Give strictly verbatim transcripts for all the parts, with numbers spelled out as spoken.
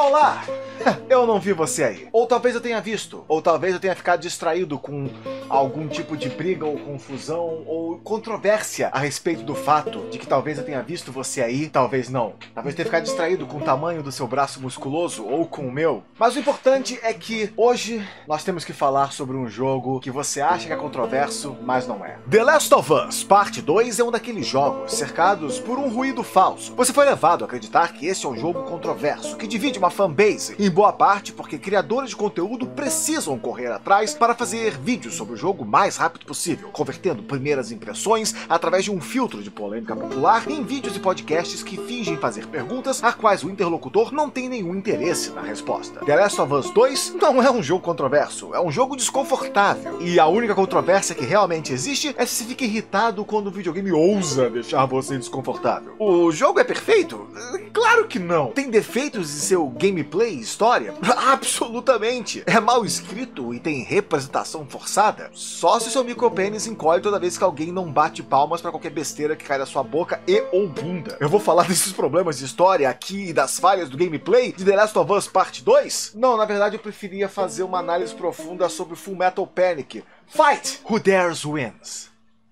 Olá! Eu não vi você aí. Ou talvez eu tenha visto. Ou talvez eu tenha ficado distraído com algum tipo de briga ou confusão ou controvérsia a respeito do fato de que talvez eu tenha visto você aí, talvez não. Talvez eu tenha ficado distraído com o tamanho do seu braço musculoso ou com o meu. Mas o importante é que hoje nós temos que falar sobre um jogo que você acha que é controverso, mas não é. The Last of Us Parte dois é um daqueles jogos cercados por um ruído falso. Você foi levado a acreditar que esse é um jogo controverso, que divide uma fanbase, em boa parte porque criadores de conteúdo precisam correr atrás para fazer vídeos sobre o jogo o mais rápido possível, convertendo primeiras impressões através de um filtro de polêmica popular em vídeos e podcasts que fingem fazer perguntas a quais o interlocutor não tem nenhum interesse na resposta. The Last of Us dois não é um jogo controverso, é um jogo desconfortável. E a única controvérsia que realmente existe é se você fica irritado quando o videogame ousa deixar você desconfortável. O jogo é perfeito? Claro que não. Tem defeitos em seu gameplay e história? Absolutamente. É mal escrito e tem representação forçada? Só se seu micropênis encolhe toda vez que alguém não bate palmas pra qualquer besteira que cai da sua boca e ou bunda. Eu vou falar desses problemas de história aqui e das falhas do gameplay de The Last of Us Parte dois? Não, na verdade eu preferia fazer uma análise profunda sobre Full Metal Panic. Fight! Who Dares Wins.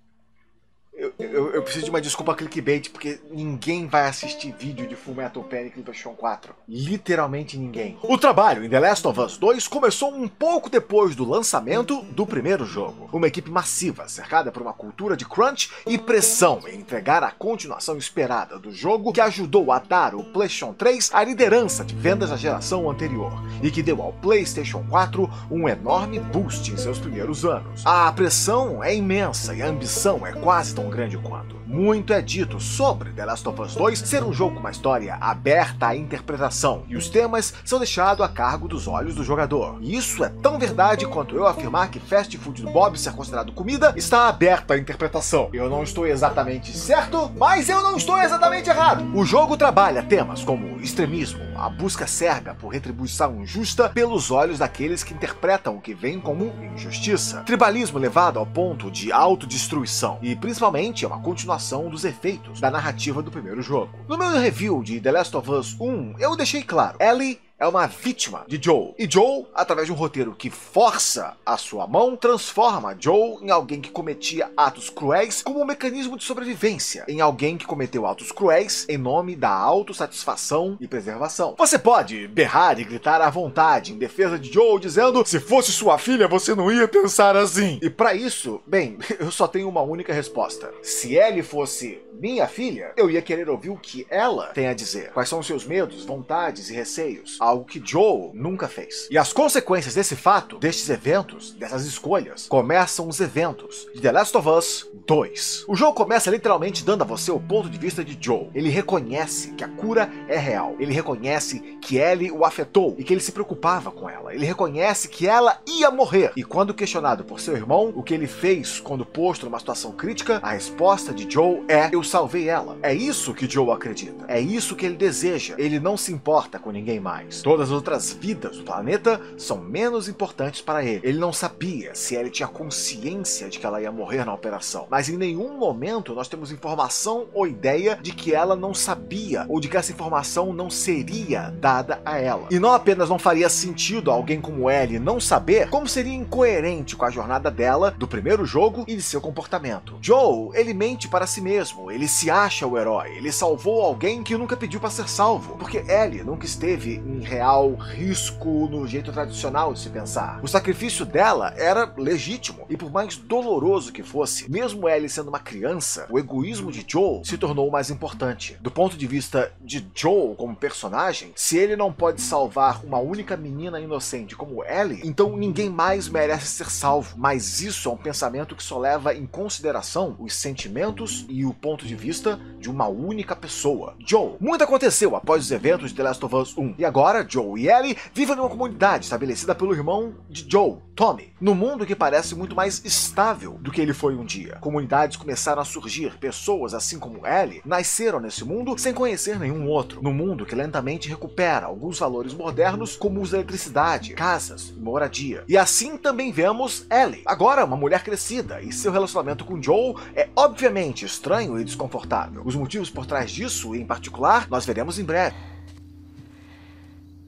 Eu, eu, eu preciso de uma desculpa clickbait, porque ninguém vai assistir vídeo de Full Metal Panic no PlayStation quatro. Literalmente ninguém. O trabalho em The Last of Us dois começou um pouco depois do lançamento do primeiro jogo. Uma equipe massiva, cercada por uma cultura de crunch e pressão em entregar a continuação esperada do jogo que ajudou a dar ao PlayStation três a liderança de vendas da geração anterior e que deu ao PlayStation quatro um enorme boost em seus primeiros anos. A pressão é imensa e a ambição é quase tão grande quanto. Muito é dito sobre The Last of Us dois ser um jogo com uma história aberta à interpretação, e os temas são deixados a cargo dos olhos do jogador. E isso é tão verdade quanto eu afirmar que fast food do Bob ser considerado comida está aberta à interpretação. Eu não estou exatamente certo, mas eu não estou exatamente errado. O jogo trabalha temas como extremismo, a busca cega por retribuição justa pelos olhos daqueles que interpretam o que vem como injustiça, tribalismo levado ao ponto de autodestruição, e principalmente é uma continuação dos efeitos da narrativa do primeiro jogo. No meu review de The Last of Us um, eu deixei claro, Ellie é uma vítima de Joel. E Joel, através de um roteiro que força a sua mão, transforma Joel em alguém que cometia atos cruéis como um mecanismo de sobrevivência, em alguém que cometeu atos cruéis em nome da autossatisfação e preservação. Você pode berrar e gritar à vontade em defesa de Joel, dizendo: se fosse sua filha, você não ia pensar assim. E para isso, bem, eu só tenho uma única resposta. Se Ellie fosse minha filha, eu ia querer ouvir o que ela tem a dizer. Quais são os seus medos, vontades e receios? Algo que Joel nunca fez. E as consequências desse fato, destes eventos, dessas escolhas, começam os eventos de The Last of Us dois. O jogo começa literalmente dando a você o ponto de vista de Joel. Ele reconhece que a cura é real. Ele reconhece que Ellie o afetou e que ele se preocupava com ela. Ele reconhece que ela ia morrer. E quando questionado por seu irmão, o que ele fez quando posto numa situação crítica, a resposta de Joel é: eu salvei ela. É isso que Joel acredita. É isso que ele deseja. Ele não se importa com ninguém mais. Todas as outras vidas do planeta são menos importantes para ele. Ele não sabia se ele tinha consciência de que ela ia morrer na operação, mas em nenhum momento nós temos informação ou ideia de que ela não sabia, ou de que essa informação não seria dada a ela. E não apenas não faria sentido alguém como Ellie não saber, como seria incoerente com a jornada dela, do primeiro jogo e de seu comportamento. Joel, ele mente para si mesmo, ele se acha o herói, ele salvou alguém que nunca pediu para ser salvo, porque Ellie nunca esteve em real risco no jeito tradicional de se pensar. O sacrifício dela era legítimo, e por mais doloroso que fosse, mesmo Ellie sendo uma criança, o egoísmo de Joel se tornou o mais importante. Do ponto de vista de Joel como personagem, se ele não pode salvar uma única menina inocente como Ellie, então ninguém mais merece ser salvo. Mas isso é um pensamento que só leva em consideração os sentimentos e o ponto de vista de uma única pessoa, Joel. Muito aconteceu após os eventos de The Last of Us um, e agora Joel e Ellie vivem numa comunidade estabelecida pelo irmão de Joel, Tommy, num mundo que parece muito mais estável do que ele foi um dia. Comunidades começaram a surgir, pessoas assim como Ellie nasceram nesse mundo sem conhecer nenhum outro, num mundo que lentamente recupera alguns valores modernos como o uso da eletricidade, casas e moradia. E assim também vemos Ellie, agora uma mulher crescida, e seu relacionamento com Joel é obviamente estranho e desconfortável. Os motivos por trás disso, em particular, nós veremos em breve.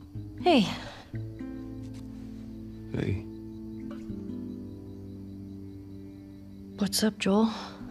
Hey. Hey. What's up, Joel?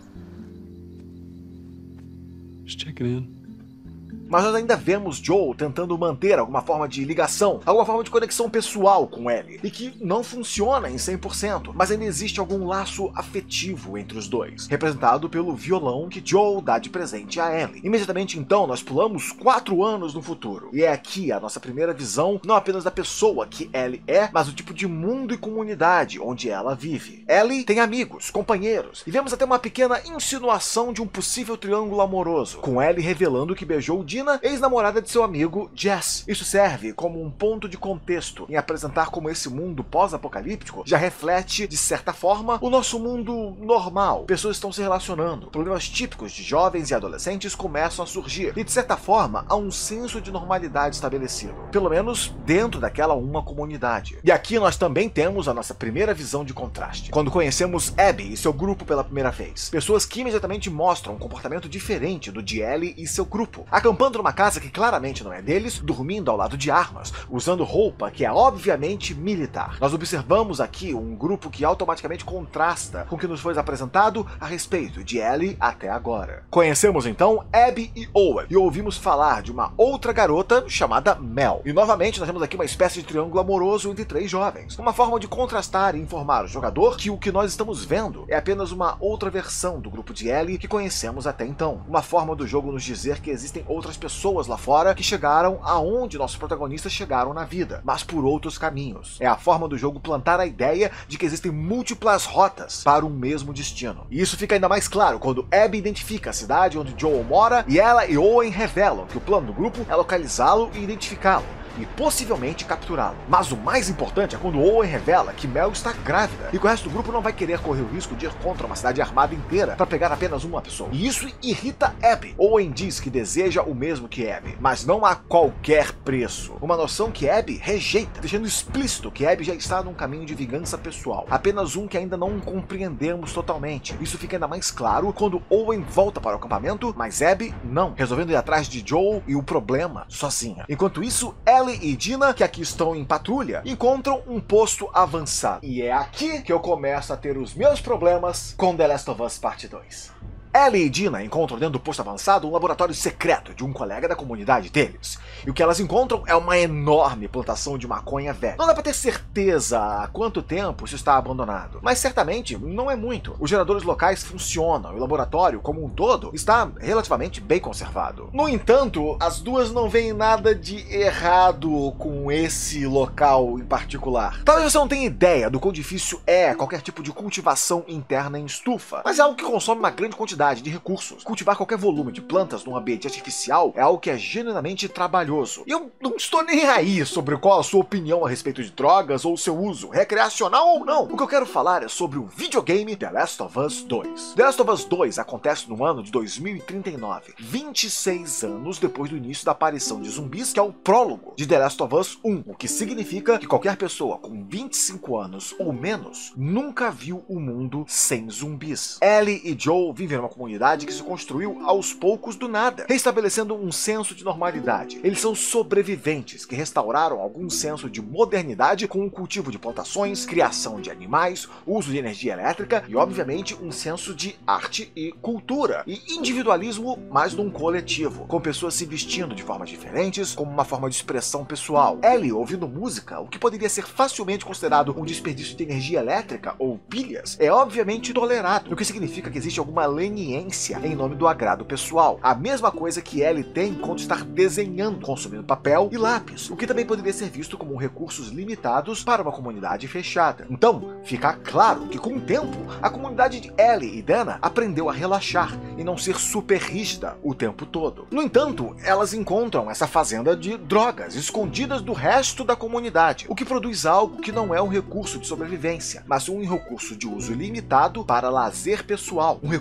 Just checking in. Mas nós ainda vemos Joel tentando manter alguma forma de ligação, alguma forma de conexão pessoal com Ellie, e que não funciona em cem por cento, mas ainda existe algum laço afetivo entre os dois, representado pelo violão que Joel dá de presente a Ellie. Imediatamente então nós pulamos quatro anos no futuro, e é aqui a nossa primeira visão, não apenas da pessoa que Ellie é, mas do tipo de mundo e comunidade onde ela vive. Ellie tem amigos, companheiros, e vemos até uma pequena insinuação de um possível triângulo amoroso, com Ellie revelando que beijou Dina, ex-namorada de seu amigo Jess. Isso serve como um ponto de contexto em apresentar como esse mundo pós-apocalíptico já reflete, de certa forma, o nosso mundo normal. Pessoas estão se relacionando, problemas típicos de jovens e adolescentes começam a surgir, e de certa forma há um senso de normalidade estabelecido, pelo menos dentro daquela uma comunidade. E aqui nós também temos a nossa primeira visão de contraste, quando conhecemos Abby e seu grupo pela primeira vez. Pessoas que imediatamente mostram um comportamento diferente do de Ellie e seu grupo, acampando numa casa que claramente não é deles, dormindo ao lado de armas, usando roupa que é obviamente militar. Nós observamos aqui um grupo que automaticamente contrasta com o que nos foi apresentado a respeito de Ellie até agora. Conhecemos então Abby e Owen, e ouvimos falar de uma outra garota chamada Mel. E novamente nós temos aqui uma espécie de triângulo amoroso entre três jovens, uma forma de contrastar e informar o jogador que o que nós estamos vendo é apenas uma outra versão do grupo de Ellie que conhecemos até então. Uma forma do jogo nos dizer que existem outras pessoas lá fora que chegaram aonde nossos protagonistas chegaram na vida, mas por outros caminhos. É a forma do jogo plantar a ideia de que existem múltiplas rotas para o mesmo destino. E isso fica ainda mais claro quando Abby identifica a cidade onde Joel mora e ela e Owen revelam que o plano do grupo é localizá-lo e identificá-lo, e possivelmente capturá-lo. Mas o mais importante é quando Owen revela que Mel está grávida e que o resto do grupo não vai querer correr o risco de ir contra uma cidade armada inteira para pegar apenas uma pessoa. E isso irrita Abby. Owen diz que deseja o mesmo que Abby, mas não a qualquer preço. Uma noção que Abby rejeita, deixando explícito que Abby já está num caminho de vingança pessoal, apenas um que ainda não compreendemos totalmente. Isso fica ainda mais claro quando Owen volta para o acampamento, mas Abby não, resolvendo ir atrás de Joel e o problema sozinha. Enquanto isso, Ellie e Dina, que aqui estão em patrulha, encontram um posto avançado. E é aqui que eu começo a ter os meus problemas com The Last of Us Parte dois. Ellie e Dina encontram dentro do posto avançado um laboratório secreto de um colega da comunidade deles. E o que elas encontram é uma enorme plantação de maconha velha. Não dá pra ter certeza há quanto tempo isso está abandonado, mas certamente não é muito. Os geradores locais funcionam e o laboratório, como um todo, está relativamente bem conservado. No entanto, as duas não veem nada de errado com esse local em particular. Talvez você não tenha ideia do quão difícil é qualquer tipo de cultivação interna em estufa, mas é algo que consome uma grande quantidade de recursos. Cultivar qualquer volume de plantas num ambiente artificial é algo que é genuinamente trabalhoso. E eu não estou nem aí sobre qual a sua opinião a respeito de drogas ou seu uso, recreacional ou não. O que eu quero falar é sobre o videogame The Last of Us dois. The Last of Us dois acontece no ano de dois mil e trinta e nove, vinte e seis anos depois do início da aparição de zumbis, que é o prólogo de The Last of Us um, o que significa que qualquer pessoa com vinte e cinco anos ou menos nunca viu o mundo sem zumbis. Ellie e Joel vivem numa comunidade que se construiu aos poucos do nada, restabelecendo um senso de normalidade. Eles são sobreviventes que restauraram algum senso de modernidade com o cultivo de plantações, criação de animais, uso de energia elétrica e, obviamente, um senso de arte e cultura, e individualismo mais num coletivo, com pessoas se vestindo de formas diferentes como uma forma de expressão pessoal. Ellie ouvindo música, o que poderia ser facilmente considerado um desperdício de energia elétrica ou pilhas, é obviamente tolerado, o que significa que existe alguma leniência em nome do agrado pessoal. A mesma coisa que Ellie tem quando está desenhando, consumindo papel e lápis, o que também poderia ser visto como recursos limitados para uma comunidade fechada. Então, fica claro que com o tempo, a comunidade de Ellie e Dana aprendeu a relaxar e não ser super rígida o tempo todo. No entanto, elas encontram essa fazenda de drogas escondidas do resto da comunidade, o que produz algo que não é um recurso de sobrevivência, mas um recurso de uso limitado para lazer pessoal, um recurso que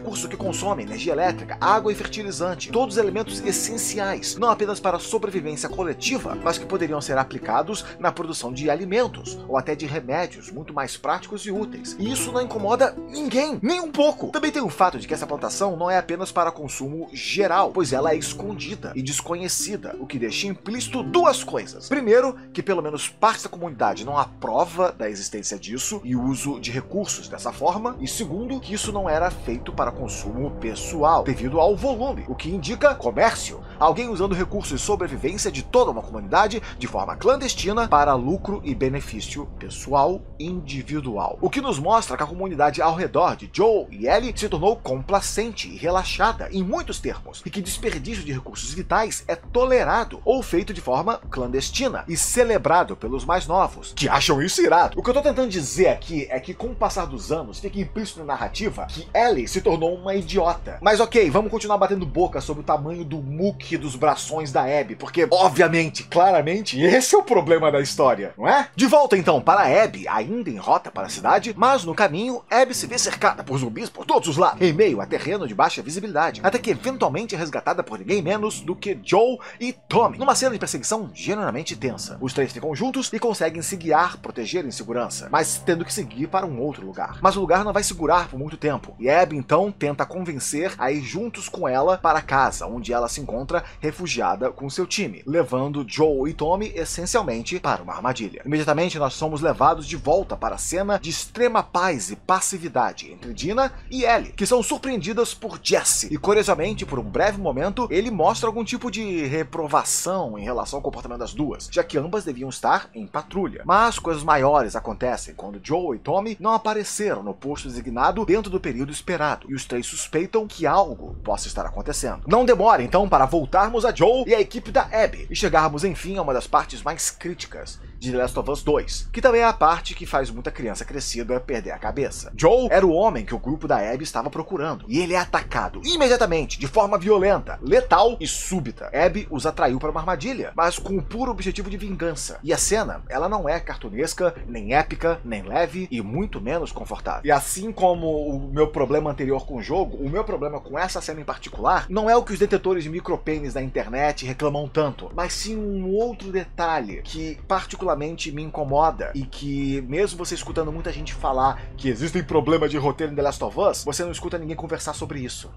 consome energia elétrica, água e fertilizante, todos elementos essenciais, não apenas para a sobrevivência coletiva, mas que poderiam ser aplicados na produção de alimentos, ou até de remédios muito mais práticos e úteis. E isso não incomoda ninguém, nem um pouco. Também tem o fato de que essa plantação não é apenas para consumo geral, pois ela é escondida e desconhecida, o que deixa implícito duas coisas. Primeiro, que pelo menos parte da comunidade não aprova da existência disso e o uso de recursos dessa forma, e segundo, que isso não era feito para consumo pessoal, devido ao volume, o que indica comércio, alguém usando recursos de sobrevivência de toda uma comunidade de forma clandestina para lucro e benefício pessoal individual. O que nos mostra que a comunidade ao redor de Joel e Ellie se tornou complacente e relaxada em muitos termos, e que desperdício de recursos vitais é tolerado ou feito de forma clandestina e celebrado pelos mais novos, que acham isso irado. O que eu tô tentando dizer aqui é que com o passar dos anos fica implícito na narrativa que Ellie se tornou uma idiota. Mas ok, vamos continuar batendo boca sobre o tamanho do muque dos braços da Abby, porque obviamente, claramente, esse é o problema da história, não é? De volta então para Abby, ainda em rota para a cidade, mas no caminho, Abby se vê cercada por zumbis por todos os lados, em meio a terreno de baixa visibilidade, até que eventualmente é resgatada por ninguém menos do que Joel e Tommy, numa cena de perseguição genuinamente tensa. Os três ficam juntos e conseguem se guiar, proteger em segurança, mas tendo que seguir para um outro lugar. Mas o lugar não vai segurar por muito tempo, e Abby então tenta convencer a ir juntos com ela para casa, onde ela se encontra refugiada com seu time, levando Joel e Tommy essencialmente para uma armadilha. Imediatamente nós somos levados de volta para a cena de extrema paz e passividade entre Dina e Ellie, que são surpreendidas por Jesse, e curiosamente, por um breve momento, ele mostra algum tipo de reprovação em relação ao comportamento das duas, já que ambas deviam estar em patrulha. Mas coisas maiores acontecem quando Joel e Tommy não apareceram no posto designado dentro do período esperado, e os três suspeitam que algo possa estar acontecendo. Não demora então para voltarmos a Joel e a equipe da Abby, e chegarmos enfim a uma das partes mais críticas de The Last of Us dois, que também é a parte que faz muita criança crescida perder a cabeça. Joel era o homem que o grupo da Abby estava procurando, e ele é atacado imediatamente, de forma violenta, letal e súbita. Abby os atraiu para uma armadilha, mas com o puro objetivo de vingança. E a cena, ela não é cartunesca, nem épica, nem leve, e muito menos confortável. E assim como o meu problema anterior com o jogo, o meu problema com essa cena em particular, não é o que os detentores de micropênis da internet reclamam tanto, mas sim um outro detalhe que particularmente me incomoda, e que mesmo você escutando muita gente falar que existem problemas de roteiro em The Last of Us, você não escuta ninguém conversar sobre isso.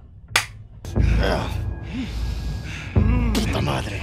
Puta madre.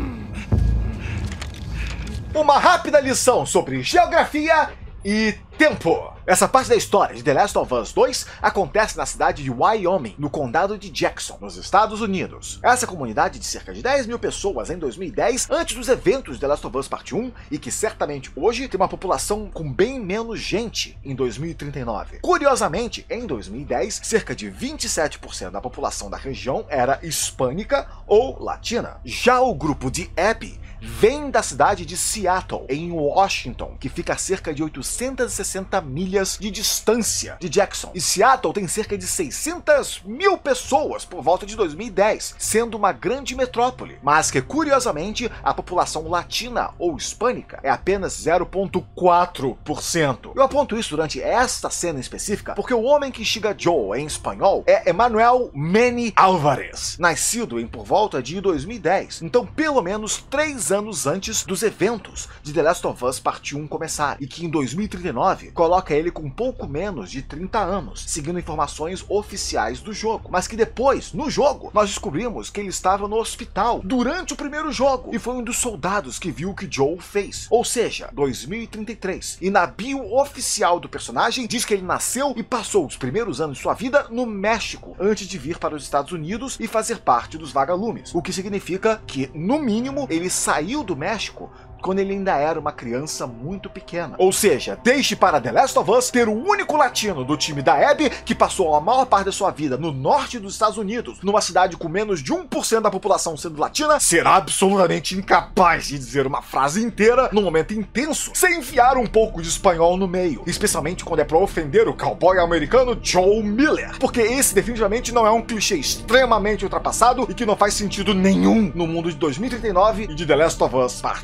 Uma rápida lição sobre geografia e tempo. Essa parte da história de The Last of Us dois acontece na cidade de Wyoming, no condado de Jackson, nos Estados Unidos. Essa comunidade de cerca de dez mil pessoas em dois mil e dez, antes dos eventos de The Last of Us Parte um, e que certamente hoje tem uma população com bem menos gente em dois mil e trinta e nove. Curiosamente, em dois mil e dez, cerca de vinte e sete por cento da população da região era hispânica ou latina. Já o grupo de Abby vem da cidade de Seattle, em Washington, que fica a cerca de oitocentas e sessenta milhas de distância de Jackson. E Seattle tem cerca de seiscentas mil pessoas por volta de dois mil e dez, sendo uma grande metrópole, mas que, curiosamente, a população latina ou hispânica é apenas zero vírgula quatro por cento. Eu aponto isso durante esta cena específica porque o homem que instiga Joel em espanhol é Emanuel Meni Álvarez, nascido em por volta de dois mil e dez, então pelo menos três anos antes dos eventos de The Last of Us Parte um começar, e que em dois mil e trinta e nove coloca ele com pouco menos de trinta anos, seguindo informações oficiais do jogo, mas que depois, no jogo, nós descobrimos que ele estava no hospital durante o primeiro jogo, e foi um dos soldados que viu o que Joel fez, ou seja, dois mil e trinta e três, e na bio oficial do personagem diz que ele nasceu e passou os primeiros anos de sua vida no México, antes de vir para os Estados Unidos e fazer parte dos Vagalumes, o que significa que, no mínimo, ele saiu saiu do México quando ele ainda era uma criança muito pequena. Ou seja, deixe para The Last of Us ter o único latino do time da Abby que passou a maior parte da sua vida no norte dos Estados Unidos, numa cidade com menos de um por cento da população sendo latina, será absolutamente incapaz de dizer uma frase inteira num momento intenso, sem enfiar um pouco de espanhol no meio, especialmente quando é para ofender o cowboy americano Joel Miller, porque esse definitivamente não é um clichê extremamente ultrapassado e que não faz sentido nenhum no mundo de dois mil e trinta e nove e de The Last of Us Parte dois.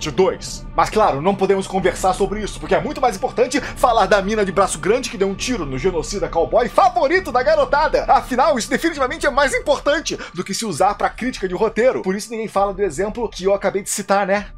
dois. Mas claro, não podemos conversar sobre isso, porque é muito mais importante falar da mina de braço grande que deu um tiro no genocida cowboy favorito da garotada. Afinal, isso definitivamente é mais importante do que se usar pra crítica de roteiro. Por isso ninguém fala do exemplo que eu acabei de citar, né?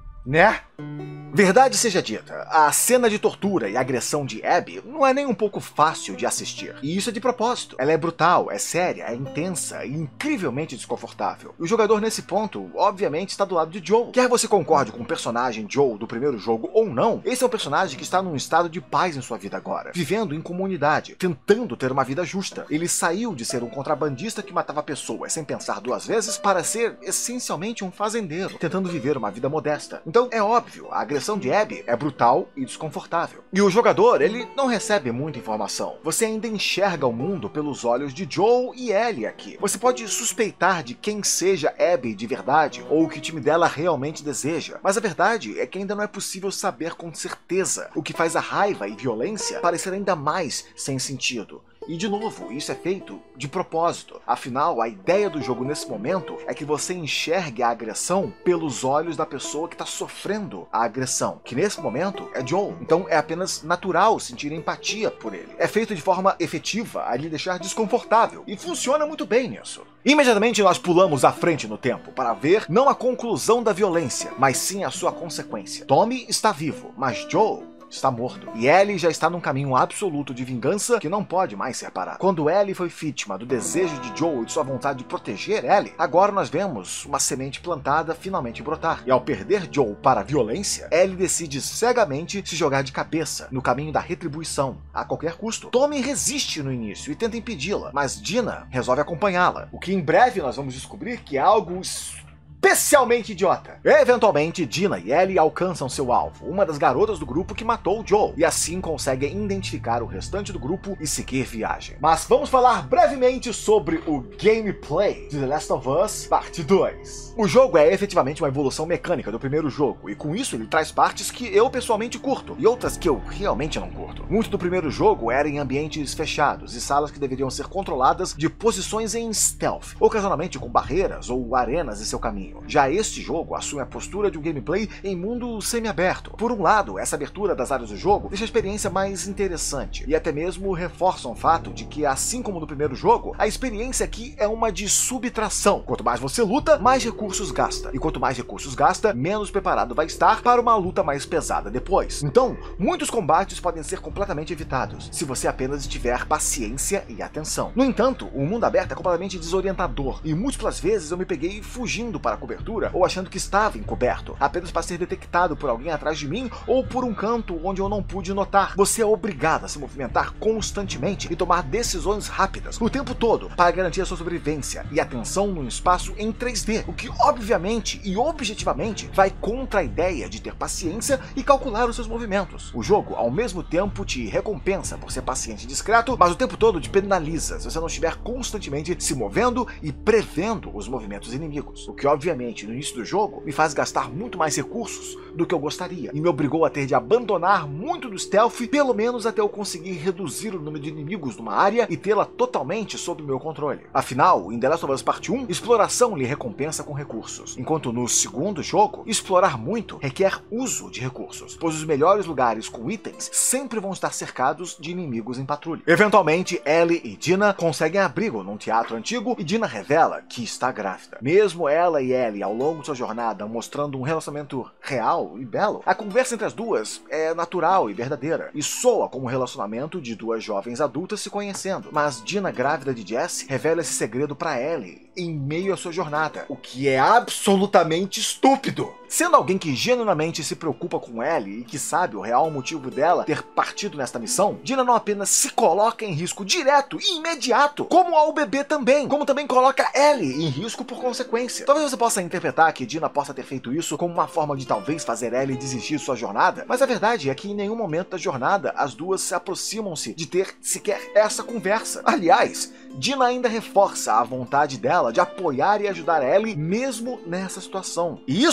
Né? Verdade seja dita, a cena de tortura e agressão de Abby não é nem um pouco fácil de assistir. E isso é de propósito. Ela é brutal, é séria, é intensa e incrivelmente desconfortável. E o jogador nesse ponto, obviamente, está do lado de Joel. Quer você concorde com o personagem Joel do primeiro jogo ou não, esse é um personagem que está num estado de paz em sua vida agora, vivendo em comunidade, tentando ter uma vida justa. Ele saiu de ser um contrabandista que matava pessoas sem pensar duas vezes para ser essencialmente um fazendeiro, tentando viver uma vida modesta. Então é óbvio, a agressão de Abby é brutal e desconfortável. E o jogador, ele não recebe muita informação. Você ainda enxerga o mundo pelos olhos de Joel e Ellie aqui. Você pode suspeitar de quem seja Abby de verdade, ou o que o time dela realmente deseja. Mas a verdade é que ainda não é possível saber com certeza, o que faz a raiva e violência parecer ainda mais sem sentido. E de novo, isso é feito de propósito. Afinal, a ideia do jogo nesse momento é que você enxergue a agressão pelos olhos da pessoa que está sofrendo a agressão, que nesse momento é Joel. Então é apenas natural sentir empatia por ele. É feito de forma efetiva a lhe deixar desconfortável, e funciona muito bem nisso. Imediatamente nós pulamos à frente no tempo para ver não a conclusão da violência, mas sim a sua consequência. Tommy está vivo, mas Joel está morto. E Ellie já está num caminho absoluto de vingança que não pode mais ser parado. Quando Ellie foi vítima do desejo de Joel e de sua vontade de proteger Ellie, agora nós vemos uma semente plantada finalmente brotar. E ao perder Joel para a violência, Ellie decide cegamente se jogar de cabeça no caminho da retribuição, a qualquer custo. Tommy resiste no início e tenta impedi-la, mas Dina resolve acompanhá-la, o que em breve nós vamos descobrir que é algo especialmente idiota. Eventualmente, Dina e Ellie alcançam seu alvo, uma das garotas do grupo que matou Joel, e assim conseguem identificar o restante do grupo e seguir viagem. Mas vamos falar brevemente sobre o gameplay de The Last of Us Parte dois. O jogo é efetivamente uma evolução mecânica do primeiro jogo, e com isso ele traz partes que eu pessoalmente curto, e outras que eu realmente não curto. Muito do primeiro jogo era em ambientes fechados, e salas que deveriam ser controladas de posições em stealth, ocasionalmente com barreiras ou arenas em seu caminho. Já este jogo assume a postura de um gameplay em mundo semi-aberto. Por um lado, essa abertura das áreas do jogo deixa a experiência mais interessante, e até mesmo reforça o fato de que, assim como no primeiro jogo, a experiência aqui é uma de subtração. Quanto mais você luta, mais recursos gasta, e quanto mais recursos gasta, menos preparado vai estar para uma luta mais pesada depois. Então, muitos combates podem ser completamente evitados, se você apenas tiver paciência e atenção. No entanto, o mundo aberto é completamente desorientador, e múltiplas vezes eu me peguei fugindo para cobertura ou achando que estava encoberto, apenas para ser detectado por alguém atrás de mim ou por um canto onde eu não pude notar. Você é obrigado a se movimentar constantemente e tomar decisões rápidas o tempo todo para garantir a sua sobrevivência e atenção num espaço em três D, o que obviamente e objetivamente vai contra a ideia de ter paciência e calcular os seus movimentos. O jogo ao mesmo tempo te recompensa por ser paciente e discreto, mas o tempo todo te penaliza se você não estiver constantemente se movendo e prevendo os movimentos inimigos, o que obviamente no início do jogo me faz gastar muito mais recursos do que eu gostaria, e me obrigou a ter de abandonar muito do stealth, pelo menos até eu conseguir reduzir o número de inimigos numa área e tê-la totalmente sob meu controle. Afinal, em The Last of Us Parte um, exploração lhe recompensa com recursos, enquanto no segundo jogo, explorar muito requer uso de recursos, pois os melhores lugares com itens sempre vão estar cercados de inimigos em patrulha. Eventualmente, Ellie e Dina conseguem abrigo num teatro antigo e Dina revela que está grávida. Mesmo ela e Ellie ao longo de sua jornada mostrando um relacionamento real e belo, a conversa entre as duas é natural e verdadeira, e soa como um relacionamento de duas jovens adultas se conhecendo. Mas Dina, grávida de Jesse, revela esse segredo para Ellie em meio à sua jornada, o que é absolutamente estúpido. Sendo alguém que genuinamente se preocupa com Ellie e que sabe o real motivo dela ter partido nesta missão, Dina não apenas se coloca em risco direto e imediato, como ao bebê também, como também coloca Ellie em risco por consequência. Talvez você possa interpretar que Dina possa ter feito isso como uma forma de talvez fazer Ellie desistir de sua jornada, mas a verdade é que em nenhum momento da jornada as duas se aproximam-se de ter sequer essa conversa. Aliás, Dina ainda reforça a vontade dela de apoiar e ajudar Ellie mesmo nessa situação. E isso, bem,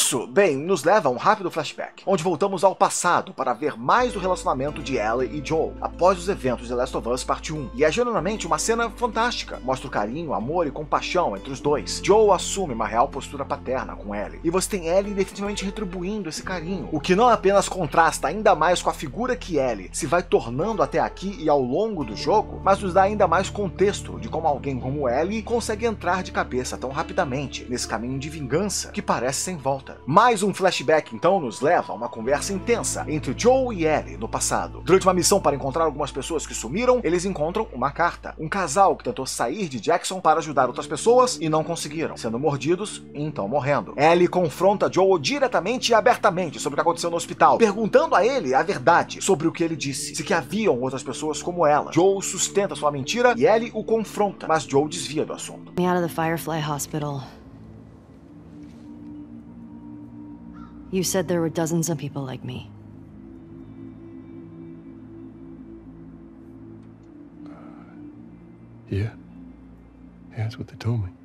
também nos leva a um rápido flashback, onde voltamos ao passado para ver mais do relacionamento de Ellie e Joel, após os eventos de The Last of Us Parte um. E é genuinamente uma cena fantástica, mostra o carinho, amor e compaixão entre os dois. Joel assume uma real postura paterna com Ellie, e você tem Ellie definitivamente retribuindo esse carinho, o que não apenas contrasta ainda mais com a figura que Ellie se vai tornando até aqui e ao longo do jogo, mas nos dá ainda mais contexto de como alguém como Ellie consegue entrar de cabeça tão rapidamente nesse caminho de vingança que parece sem volta. Mais um flashback então nos leva a uma conversa intensa entre Joel e Ellie no passado. Durante uma missão para encontrar algumas pessoas que sumiram, eles encontram uma carta. Um casal que tentou sair de Jackson para ajudar outras pessoas e não conseguiram, sendo mordidos e então morrendo. Ellie confronta Joel diretamente e abertamente sobre o que aconteceu no hospital, perguntando a ele a verdade sobre o que ele disse, se que haviam outras pessoas como ela. Joel sustenta sua mentira e Ellie o confronta, mas Joel desvia do assunto. Me out of the Firefly Hospital. You said there were dozens of people like me. Yeah. Yeah, that's what they told me.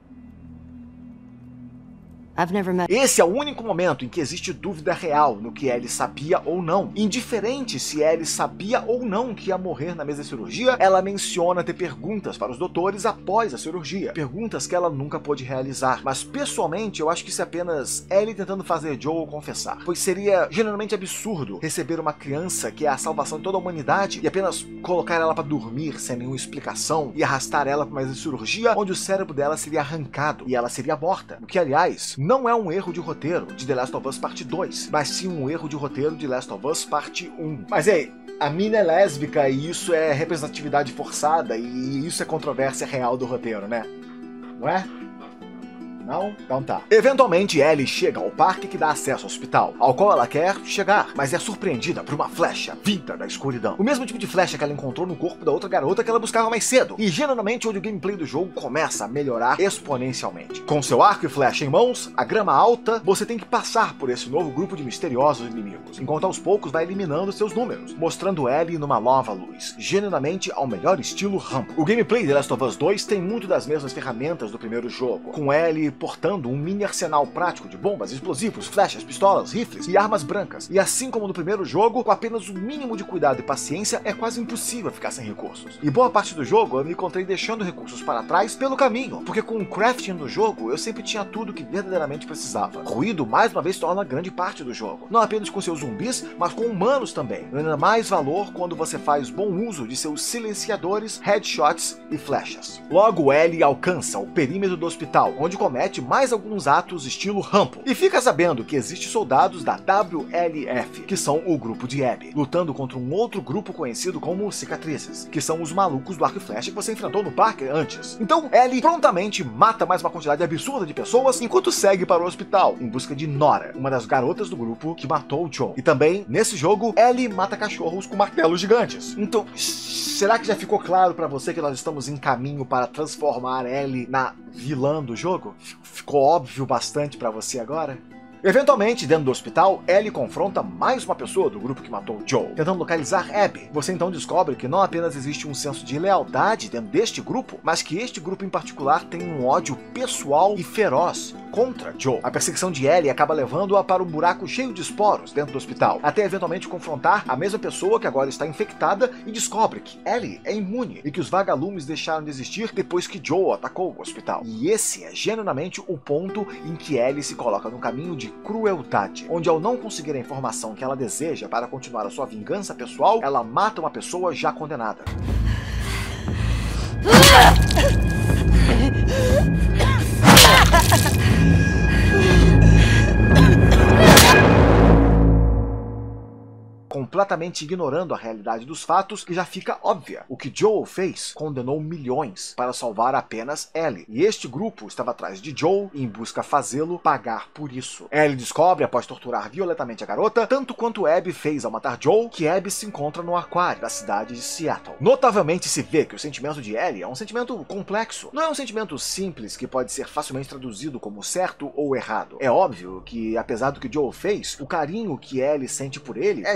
I've never met... Esse é o único momento em que existe dúvida real no que Ellie sabia ou não. Indiferente se Ellie sabia ou não que ia morrer na mesa de cirurgia, ela menciona ter perguntas para os doutores após a cirurgia. Perguntas que ela nunca pôde realizar. Mas pessoalmente eu acho que isso é apenas Ellie tentando fazer Joel confessar. Pois seria genuinamente absurdo receber uma criança que é a salvação de toda a humanidade e apenas colocar ela para dormir sem nenhuma explicação e arrastar ela para uma mesa de cirurgia onde o cérebro dela seria arrancado e ela seria morta. O que, aliás, não é um erro de roteiro de The Last of Us Parte dois, mas sim um erro de roteiro de The Last of Us Parte um. Mas ei, a mina é lésbica e isso é representatividade forçada e isso é controvérsia real do roteiro, né? Não é? Não? Então tá. Eventualmente, Ellie chega ao parque que dá acesso ao hospital, ao qual ela quer chegar, mas é surpreendida por uma flecha vinda da escuridão. O mesmo tipo de flecha que ela encontrou no corpo da outra garota que ela buscava mais cedo. E genuinamente onde o gameplay do jogo começa a melhorar exponencialmente. Com seu arco e flecha em mãos, a grama alta, você tem que passar por esse novo grupo de misteriosos inimigos, enquanto aos poucos vai eliminando seus números, mostrando Ellie numa nova luz, genuinamente ao melhor estilo Rambo. O gameplay de The Last of Us dois tem muito das mesmas ferramentas do primeiro jogo, com Ellie portando um mini arsenal prático de bombas, explosivos, flechas, pistolas, rifles e armas brancas. E assim como no primeiro jogo, com apenas o mínimo de cuidado e paciência, é quase impossível ficar sem recursos. E boa parte do jogo eu me encontrei deixando recursos para trás pelo caminho, porque com o crafting no jogo eu sempre tinha tudo que verdadeiramente precisava. Ruído mais uma vez torna grande parte do jogo, não apenas com seus zumbis, mas com humanos também, dando mais valor quando você faz bom uso de seus silenciadores, headshots e flechas. Logo Ellie alcança o perímetro do hospital, onde comete mais alguns atos estilo Rambo, e fica sabendo que existem soldados da W L F, que são o grupo de Abby, lutando contra um outro grupo conhecido como Cicatrizes, que são os malucos do arco e flecha que você enfrentou no parque antes. Então Ellie prontamente mata mais uma quantidade absurda de pessoas, enquanto segue para o hospital, em busca de Nora, uma das garotas do grupo que matou o Joel. E também, nesse jogo, Ellie mata cachorros com martelos gigantes. Então, será que já ficou claro para você que nós estamos em caminho para transformar Ellie na vilã do jogo? Ficou óbvio bastante pra você agora? Eventualmente, dentro do hospital, Ellie confronta mais uma pessoa do grupo que matou Joel, tentando localizar Abby. Você então descobre que não apenas existe um senso de lealdade dentro deste grupo, mas que este grupo em particular tem um ódio pessoal e feroz contra Joel. A perseguição de Ellie acaba levando-a para um buraco cheio de esporos dentro do hospital, até eventualmente confrontar a mesma pessoa que agora está infectada e descobre que Ellie é imune e que os vagalumes deixaram de existir depois que Joel atacou o hospital. E esse é genuinamente o ponto em que Ellie se coloca no caminho de crueldade, onde ao não conseguir a informação que ela deseja para continuar a sua vingança pessoal, ela mata uma pessoa já condenada. Completamente ignorando a realidade dos fatos, que já fica óbvia. O que Joel fez condenou milhões para salvar apenas Ellie, e este grupo estava atrás de Joel em busca de fazê-lo pagar por isso. Ellie descobre, após torturar violentamente a garota, tanto quanto Abby fez ao matar Joel, que Abby se encontra no aquário da cidade de Seattle. Notavelmente se vê que o sentimento de Ellie é um sentimento complexo. Não é um sentimento simples que pode ser facilmente traduzido como certo ou errado. É óbvio que, apesar do que Joel fez, o carinho que Ellie sente por ele é genuíno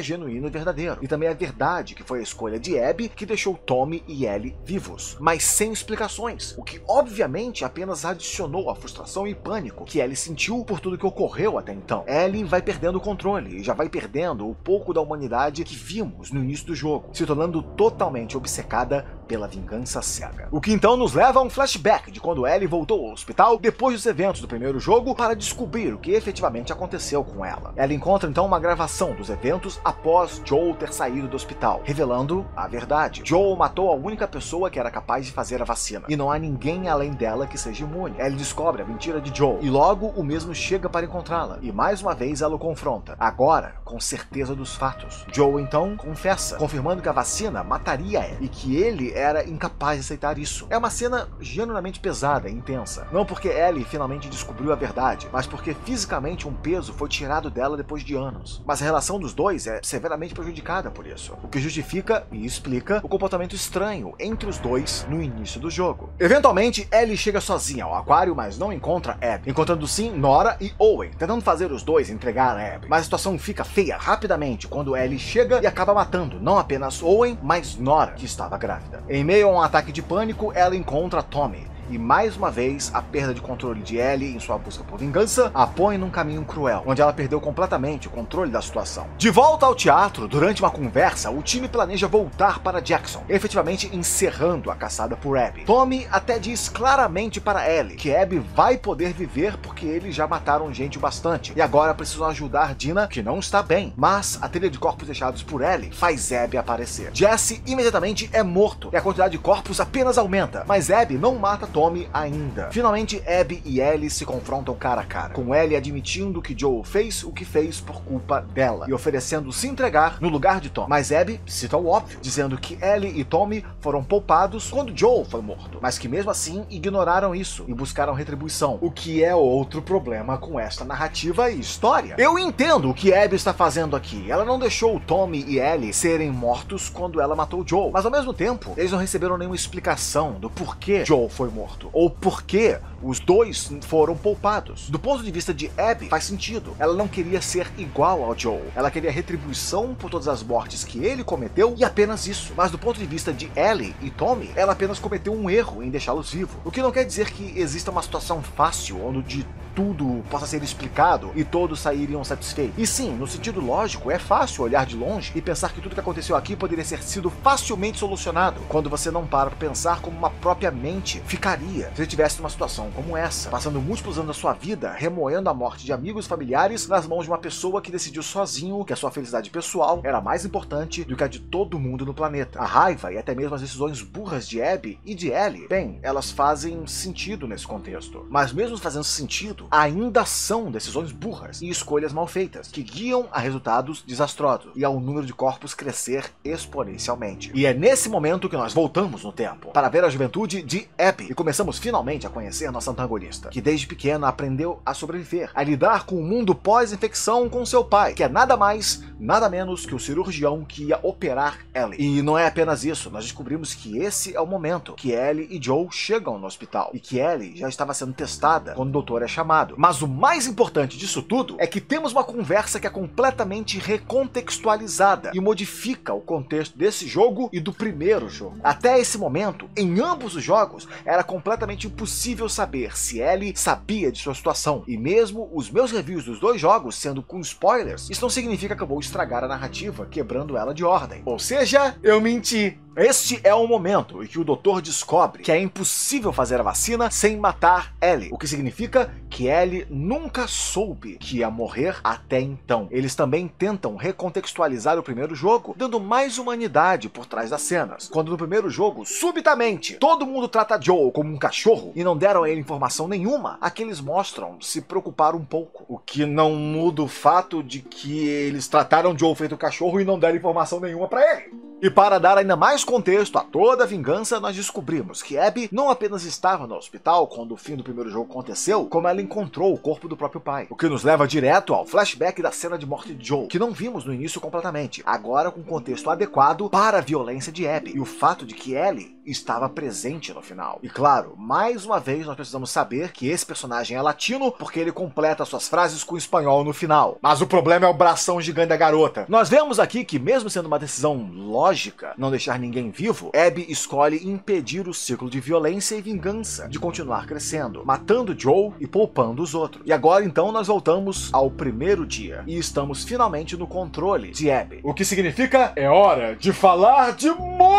verdadeiro. E também é verdade que foi a escolha de Abby que deixou Tommy e Ellie vivos, mas sem explicações, o que obviamente apenas adicionou a frustração e pânico que Ellie sentiu por tudo que ocorreu até então. Ellie vai perdendo o controle e já vai perdendo o pouco da humanidade que vimos no início do jogo, se tornando totalmente obcecada pela vingança cega. O que então nos leva a um flashback de quando Ellie voltou ao hospital depois dos eventos do primeiro jogo para descobrir o que efetivamente aconteceu com ela. Ela encontra então uma gravação dos eventos após Joel ter saído do hospital, revelando a verdade. Joel matou a única pessoa que era capaz de fazer a vacina, e não há ninguém além dela que seja imune. Ellie descobre a mentira de Joel, e logo o mesmo chega para encontrá-la, e mais uma vez ela o confronta, agora com certeza dos fatos. Joel então confessa, confirmando que a vacina mataria Ellie, e que ele era incapaz de aceitar isso. É uma cena genuinamente pesada e intensa, não porque Ellie finalmente descobriu a verdade, mas porque fisicamente um peso foi tirado dela depois de anos. Mas a relação dos dois é severamente prejudicada por isso, o que justifica e explica o comportamento estranho entre os dois no início do jogo. Eventualmente, Ellie chega sozinha ao aquário, mas não encontra Abby, encontrando sim Nora e Owen, tentando fazer os dois entregar a Abby. Mas a situação fica feia rapidamente quando Ellie chega e acaba matando não apenas Owen, mas Nora, que estava grávida. Em meio a um ataque de pânico, ela encontra Tommy, e mais uma vez a perda de controle de Ellie em sua busca por vingança a põe num caminho cruel, onde ela perdeu completamente o controle da situação. De volta ao teatro, durante uma conversa, o time planeja voltar para Jackson, efetivamente encerrando a caçada por Abby. Tommy até diz claramente para Ellie que Abby vai poder viver porque eles já mataram gente o bastante, e agora precisam ajudar Dina, que não está bem, mas a trilha de corpos deixados por Ellie faz Abby aparecer. Jesse imediatamente é morto, e a quantidade de corpos apenas aumenta, mas Abby não mata Tommy Tommy ainda. Finalmente, Abby e Ellie se confrontam cara a cara, com Ellie admitindo que Joel fez o que fez por culpa dela e oferecendo se entregar no lugar de Tom. Mas Abby cita o óbvio, dizendo que Ellie e Tommy foram poupados quando Joel foi morto, mas que mesmo assim ignoraram isso e buscaram retribuição, o que é outro problema com esta narrativa e história. Eu entendo o que Abby está fazendo aqui. Ela não deixou Tommy e Ellie serem mortos quando ela matou Joel, mas ao mesmo tempo, eles não receberam nenhuma explicação do porquê Joel foi morto, ou por que os dois foram poupados. Do ponto de vista de Abby, faz sentido. Ela não queria ser igual ao Joel. Ela queria retribuição por todas as mortes que ele cometeu e apenas isso. Mas do ponto de vista de Ellie e Tommy, ela apenas cometeu um erro em deixá-los vivos. O que não quer dizer que exista uma situação fácil onde tudo possa ser explicado e todos sairiam satisfeitos. E sim, no sentido lógico, é fácil olhar de longe e pensar que tudo que aconteceu aqui poderia ter sido facilmente solucionado, quando você não para para pensar como uma própria mente ficaria se estivesse numa situação como essa, passando múltiplos anos da sua vida remoendo a morte de amigos e familiares nas mãos de uma pessoa que decidiu sozinho que a sua felicidade pessoal era mais importante do que a de todo mundo no planeta. A raiva e até mesmo as decisões burras de Abby e de Ellie, bem, elas fazem sentido nesse contexto, mas mesmo fazendo sentido, ainda são decisões burras e escolhas mal feitas, que guiam a resultados desastrosos e ao número de corpos crescer exponencialmente. E é nesse momento que nós voltamos no tempo, para ver a juventude de Abby, e começamos finalmente a conhecer nossa antagonista, que desde pequena aprendeu a sobreviver, a lidar com o mundo pós-infecção com seu pai, que é nada mais, nada menos que o cirurgião que ia operar Ellie. E não é apenas isso, nós descobrimos que esse é o momento que Ellie e Joel chegam no hospital, e que Ellie já estava sendo testada quando o doutor é chamado. Mas o mais importante disso tudo é que temos uma conversa que é completamente recontextualizada e modifica o contexto desse jogo e do primeiro jogo. Até esse momento, em ambos os jogos, era completamente impossível saber se Ellie sabia de sua situação, e mesmo os meus reviews dos dois jogos sendo com spoilers, isso não significa que eu vou estragar a narrativa quebrando ela de ordem. Ou seja, eu menti. Este é o momento em que o doutor descobre que é impossível fazer a vacina sem matar Ellie, o que significa que Ellie nunca soube que ia morrer até então. Eles também tentam recontextualizar o primeiro jogo, dando mais humanidade por trás das cenas, quando no primeiro jogo, subitamente, todo mundo trata Joel como um cachorro e não deram a ele informação nenhuma. Aqui eles mostram se preocupar um pouco, o que não muda o fato de que eles trataram Joel feito cachorro e não deram informação nenhuma para ele. E para dar ainda mais contexto a toda a vingança, nós descobrimos que Abby não apenas estava no hospital quando o fim do primeiro jogo aconteceu, como ela encontrou o corpo do próprio pai. O que nos leva direto ao flashback da cena de morte de Joel, que não vimos no início completamente, agora com contexto adequado para a violência de Abby e o fato de que Ellie estava presente no final. E claro, mais uma vez nós precisamos saber que esse personagem é latino porque ele completa suas frases com espanhol no final. Mas o problema é o bração gigante da garota. Nós vemos aqui que, mesmo sendo uma decisão lógica não deixar ninguém vivo, Abby escolhe impedir o ciclo de violência e vingança de continuar crescendo, matando Joel e poupando os outros. E agora então nós voltamos ao primeiro dia e estamos finalmente no controle de Abby. O que significa é hora de falar de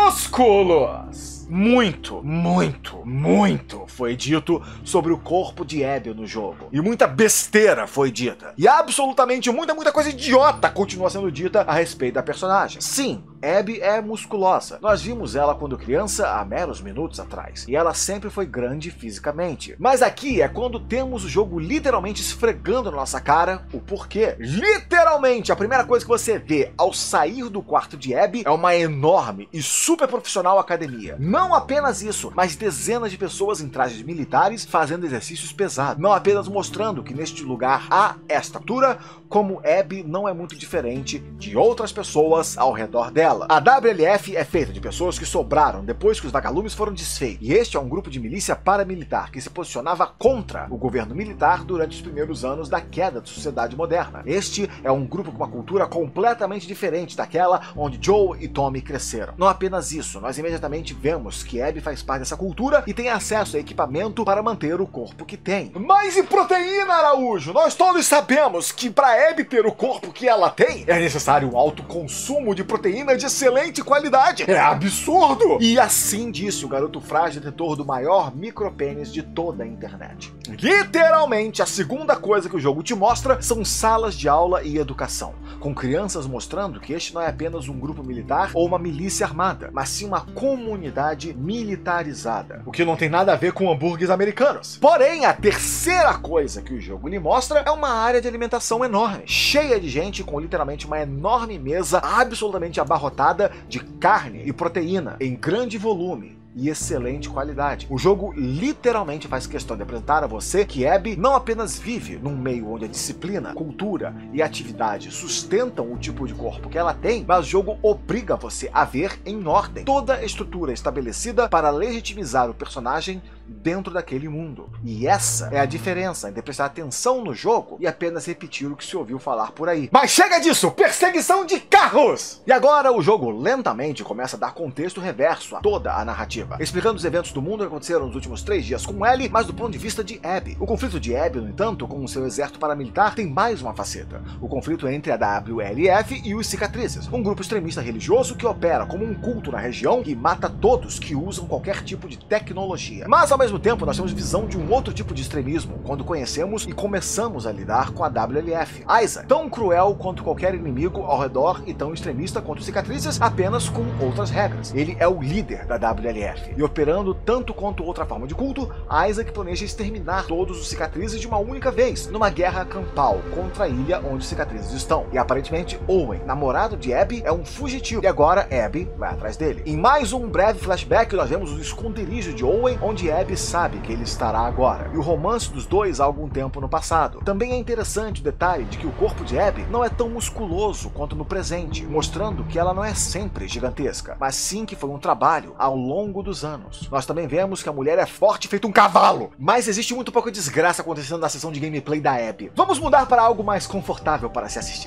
músculos! Muito, muito, muito foi dito sobre o corpo de Abby no jogo. E muita besteira foi dita. E absolutamente muita, muita coisa idiota continua sendo dita a respeito da personagem. Sim, Abby é musculosa. Nós vimos ela quando criança há meros minutos atrás. E ela sempre foi grande fisicamente. Mas aqui é quando temos o jogo literalmente esfregando na nossa cara o porquê. Literalmente, a primeira coisa que você vê ao sair do quarto de Abby é uma enorme e super profissional academia. Não apenas isso, mas dezenas de pessoas em trajes militares fazendo exercícios pesados. Não apenas mostrando que neste lugar há esta altura, como Abby não é muito diferente de outras pessoas ao redor dela. A W L F é feita de pessoas que sobraram depois que os vagalumes foram desfeitos. E este é um grupo de milícia paramilitar que se posicionava contra o governo militar durante os primeiros anos da queda da sociedade moderna. Este é um grupo com uma cultura completamente diferente daquela onde Joel e Tommy cresceram. Não apenas isso, nós imediatamente vemos que Abby faz parte dessa cultura e tem acesso a equipamento para manter o corpo que tem. Mas e proteína, Araújo? Nós todos sabemos que para Abby ter o corpo que ela tem, é necessário um alto consumo de proteína de excelente qualidade. É absurdo! E assim disse o garoto frágil, detentor do maior micropênis de toda a internet. Literalmente, a segunda coisa que o jogo te mostra são salas de aula e educação, com crianças mostrando que este não é apenas um grupo militar ou uma milícia armada, mas sim uma comunidade militarizada, o que não tem nada a ver com hambúrgueres americanos. Porém, a terceira coisa que o jogo lhe mostra é uma área de alimentação enorme, cheia de gente com literalmente uma enorme mesa absolutamente abarrotada de carne e proteína em grande volume e excelente qualidade. O jogo literalmente faz questão de apresentar a você que Abby não apenas vive num meio onde a disciplina, cultura e atividade sustentam o tipo de corpo que ela tem, mas o jogo obriga você a ver em ordem toda a estrutura estabelecida para legitimizar o personagem dentro daquele mundo. E essa é a diferença entre prestar atenção no jogo e apenas repetir o que se ouviu falar por aí. Mas chega disso! Perseguição de carros! E agora o jogo lentamente começa a dar contexto reverso a toda a narrativa, explicando os eventos do mundo que aconteceram nos últimos três dias com Ellie, mas do ponto de vista de Abby. O conflito de Abby, no entanto, com o seu exército paramilitar, tem mais uma faceta. O conflito entre a W L F e os Cicatrizes, um grupo extremista religioso que opera como um culto na região e mata todos que usam qualquer tipo de tecnologia. Mas ao mesmo tempo nós temos visão de um outro tipo de extremismo, quando conhecemos e começamos a lidar com a W L F. Isaac, tão cruel quanto qualquer inimigo ao redor e tão extremista quanto os Cicatrizes, apenas com outras regras. Ele é o líder da W L F. E operando tanto quanto outra forma de culto, Isaac planeja exterminar todos os Cicatrizes de uma única vez, numa guerra campal contra a ilha onde os Cicatrizes estão. E aparentemente Owen, namorado de Abby, é um fugitivo, e agora Abby vai atrás dele. Em mais um breve flashback, nós vemos o esconderijo de Owen, onde Abby sabe que ele estará agora, e o romance dos dois há algum tempo no passado. Também é interessante o detalhe de que o corpo de Abby não é tão musculoso quanto no presente, mostrando que ela não é sempre gigantesca, mas sim que foi um trabalho ao longo dos anos. Nós também vemos que a mulher é forte feito um cavalo, mas existe muito pouca desgraça acontecendo na sessão de gameplay da Abby. Vamos mudar para algo mais confortável para se assistir.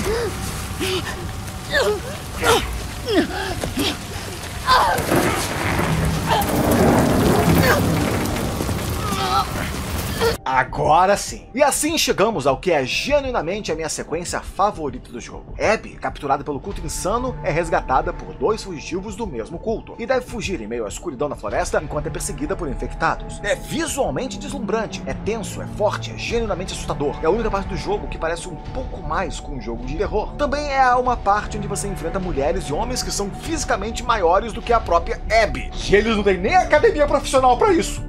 Agora sim. E assim chegamos ao que é genuinamente a minha sequência favorita do jogo. Abby, capturada pelo culto insano, é resgatada por dois fugitivos do mesmo culto e deve fugir em meio à escuridão da floresta enquanto é perseguida por infectados. É visualmente deslumbrante, é tenso, é forte, é genuinamente assustador. É a única parte do jogo que parece um pouco mais com um jogo de terror. Também é uma parte onde você enfrenta mulheres e homens que são fisicamente maiores do que a própria Abby. E eles não têm nem academia profissional para isso.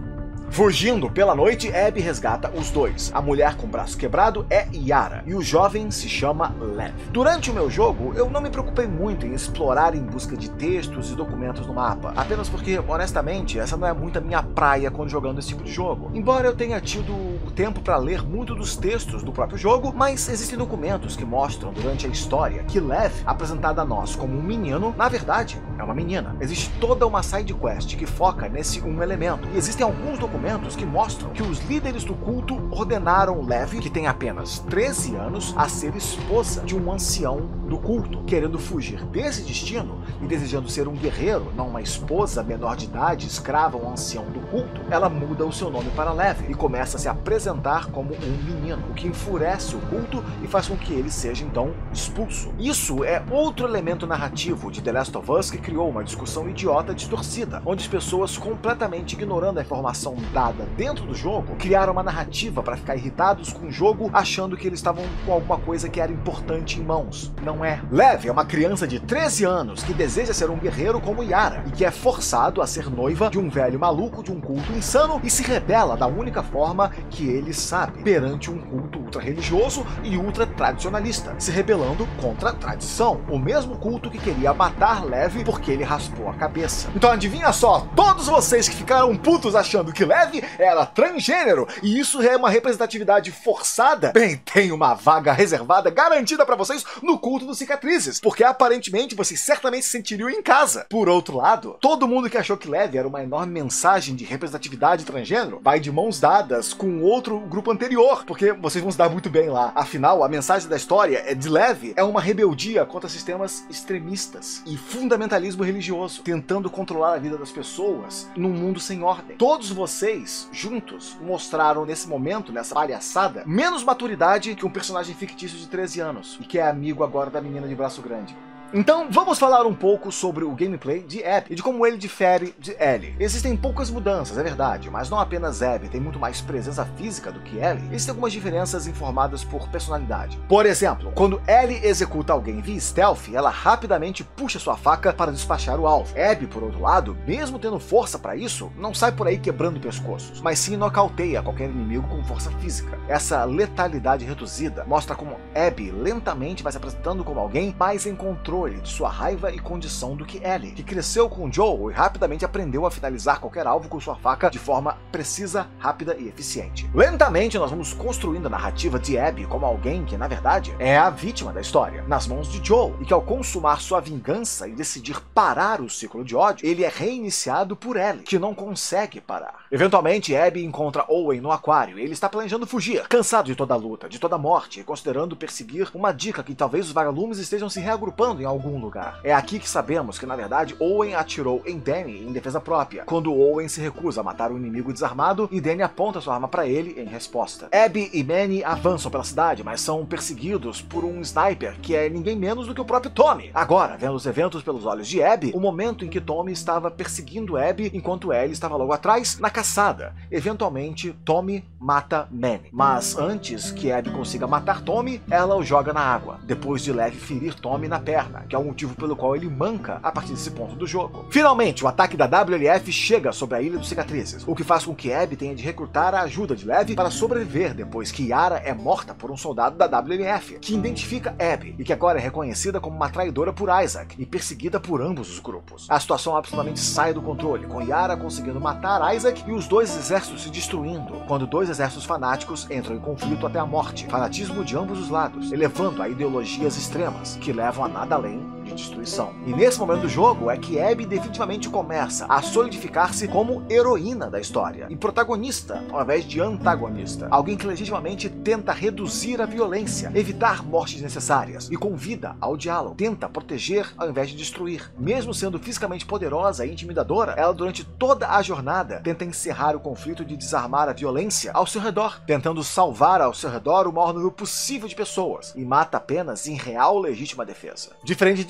Fugindo pela noite, Abby resgata os dois. A mulher com o braço quebrado é Yara, e o jovem se chama Lev. Durante o meu jogo, eu não me preocupei muito em explorar em busca de textos e documentos no mapa, apenas porque, honestamente, essa não é muito a minha praia quando jogando esse tipo de jogo. Embora eu tenha tido o tempo para ler muito dos textos do próprio jogo, mas existem documentos que mostram durante a história que Lev, apresentada a nós como um menino, na verdade é uma menina. Existe toda uma side quest que foca nesse um elemento, e existem alguns documentos que mostram que os líderes do culto ordenaram Lev, que tem apenas treze anos, a ser esposa de um ancião do culto. Querendo fugir desse destino e desejando ser um guerreiro, não uma esposa menor de idade, escrava a um ancião do culto, ela muda o seu nome para Lev e começa a se apresentar como um menino, o que enfurece o culto e faz com que ele seja então expulso. Isso é outro elemento narrativo de The Last of Us que criou uma discussão idiota distorcida, onde as pessoas, completamente ignorando a informação dada dentro do jogo, criaram uma narrativa para ficar irritados com o jogo, achando que eles estavam com alguma coisa que era importante em mãos. Não é. Lev é uma criança de treze anos que deseja ser um guerreiro como Yara e que é forçado a ser noiva de um velho maluco de um culto insano e se rebela da única forma que ele sabe, perante um culto ultra-religioso e ultra-tradicionalista, se rebelando contra a tradição, o mesmo culto que queria matar Lev porque ele raspou a cabeça. Então adivinha só, todos vocês que ficaram putos achando que Lev era transgênero e isso é uma representatividade forçada, bem, tem uma vaga reservada garantida para vocês no culto dos cicatrizes, porque aparentemente vocês certamente se sentiriam em casa. Por outro lado, todo mundo que achou que Lev era uma enorme mensagem de representatividade transgênero vai de mãos dadas com outro grupo anterior, porque vocês vão se dar muito bem lá. Afinal, a mensagem da história é de Lev é uma rebeldia contra sistemas extremistas e fundamentalismo religioso, tentando controlar a vida das pessoas num mundo sem ordem. Todos vocês, juntos, mostraram nesse momento, nessa palhaçada, menos maturidade que um personagem fictício de treze anos, e que é amigo agora da menina de braço grande. Então vamos falar um pouco sobre o gameplay de Abby e de como ele difere de Ellie. Existem poucas mudanças, é verdade, mas não apenas Abby tem muito mais presença física do que Ellie, existem algumas diferenças informadas por personalidade. Por exemplo, quando Ellie executa alguém via stealth, ela rapidamente puxa sua faca para despachar o alvo. Abby, por outro lado, mesmo tendo força para isso, não sai por aí quebrando pescoços, mas sim nocauteia qualquer inimigo com força física. Essa letalidade reduzida mostra como Abby lentamente vai se apresentando como alguém mais em controle de sua raiva e condição do que Ellie, que cresceu com Joel e rapidamente aprendeu a finalizar qualquer alvo com sua faca de forma precisa, rápida e eficiente. Lentamente nós vamos construindo a narrativa de Abby como alguém que, na verdade, é a vítima da história, nas mãos de Joel, e que ao consumar sua vingança e decidir parar o ciclo de ódio, ele é reiniciado por Ellie, que não consegue parar. Eventualmente, Abby encontra Owen no aquário e ele está planejando fugir, cansado de toda a luta, de toda a morte, e considerando perseguir uma dica que talvez os vagalumes estejam se reagrupando em algum lugar. É aqui que sabemos que, na verdade, Owen atirou em Danny em defesa própria, quando Owen se recusa a matar o inimigo desarmado e Danny aponta sua arma para ele em resposta. Abby e Manny avançam pela cidade, mas são perseguidos por um sniper que é ninguém menos do que o próprio Tommy. Agora, vendo os eventos pelos olhos de Abby, o momento em que Tommy estava perseguindo Abby enquanto Ellie estava logo atrás, na caçada. Eventualmente, Tommy mata Manny. Mas antes que Abby consiga matar Tommy, ela o joga na água, depois de Lev ferir Tommy na perna, que é o motivo pelo qual ele manca a partir desse ponto do jogo. Finalmente, o ataque da W L F chega sobre a Ilha dos Cicatrizes, o que faz com que Abby tenha de recrutar a ajuda de Lev para sobreviver depois que Yara é morta por um soldado da W L F, que identifica Abby e que agora é reconhecida como uma traidora por Isaac e perseguida por ambos os grupos. A situação absolutamente sai do controle, com Yara conseguindo matar Isaac e os dois exércitos se destruindo, quando dois exércitos fanáticos entram em conflito até a morte, fanatismo de ambos os lados, elevando a ideologias extremas, que levam a nada além de destruição. E nesse momento do jogo é que Abby definitivamente começa a solidificar-se como heroína da história e protagonista ao invés de antagonista, alguém que legitimamente tenta reduzir a violência, evitar mortes necessárias e convida ao diálogo, tenta proteger ao invés de destruir. Mesmo sendo fisicamente poderosa e intimidadora, ela durante toda a jornada tenta encerrar o conflito de desarmar a violência ao seu redor, tentando salvar ao seu redor o maior número possível de pessoas, e mata apenas em real legítima defesa. Diferente de